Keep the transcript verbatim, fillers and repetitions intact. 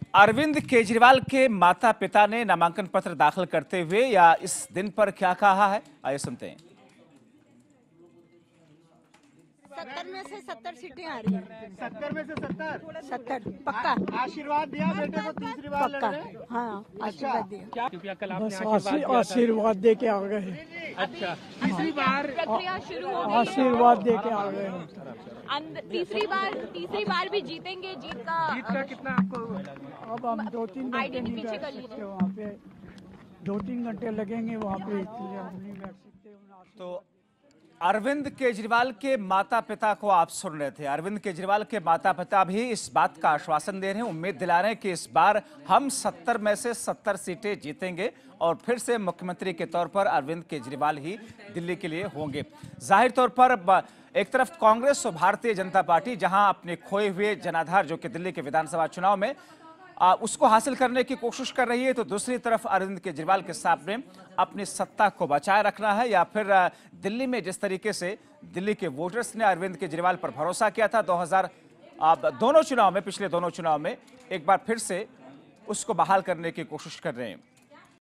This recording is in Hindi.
अरविंद केजरीवाल के माता पिता ने नामांकन पत्र दाखिल करते हुए या इस दिन पर क्या कहा है, आइए सुनते हैं। सत्तर में से सत्तर सीटें आ रही हैं। सत्तर में से सत्तर सत्तर पक्का। आशीर्वाद दिया बेटे को तीसरी बार पक्का। लड़ रहे? हाँ, आशीर्वाद दिया। क्या कल आपने बस आशीर्वाद दिया था? आशीर्वाद दे के आ गए। अच्छा, तीसरी बार प्रक्रिया शुरू हो गई है। आशीर्वाद दे के आ गए हम। अंद- तीसरी बार तीसरी बार भी जीतेंगे। जीत का जीत का कितना आपको? अब हम दो तीन आईडी घंटे के नहीं पीछे बैठ कर सकते लीजिए। वहाँ पे। दो तीन घंटे लगेंगे वहाँ पे, इसलिए हम नहीं बैठ सकते। तो अरविंद केजरीवाल के माता पिता को आप सुन रहे थे। अरविंद केजरीवाल के माता पिता भी इस बात का आश्वासन दे रहे हैं, उम्मीद दिला रहे हैं कि इस बार हम सत्तर में से सत्तर सीटें जीतेंगे और फिर से मुख्यमंत्री के तौर पर अरविंद केजरीवाल ही दिल्ली के लिए होंगे। जाहिर तौर पर एक तरफ कांग्रेस और भारतीय जनता पार्टी जहां अपने खोए हुए जनाधार जो कि दिल्ली के विधानसभा चुनाव में आ, उसको हासिल करने की कोशिश कर रही है, तो दूसरी तरफ अरविंद केजरीवाल के सामने अपनी सत्ता को बचाए रखना है या फिर दिल्ली में जिस तरीके से दिल्ली के वोटर्स ने अरविंद केजरीवाल पर भरोसा किया था दो हज़ार दोनों चुनाव में, पिछले दोनों चुनाव में, एक बार फिर से उसको बहाल करने की कोशिश कर रहे हैं।